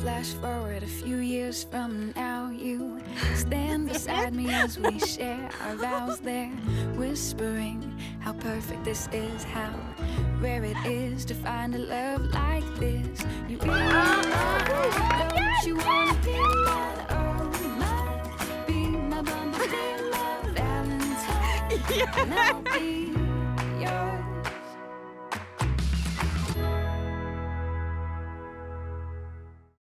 Flash forward a few years from now, you stand beside me as we share our vows there, whispering how perfect this is, how rare it is to find a love like this. You really don't you wanna be mine, oh mine, be my bumblebee, my Valentine, and I'll be yours.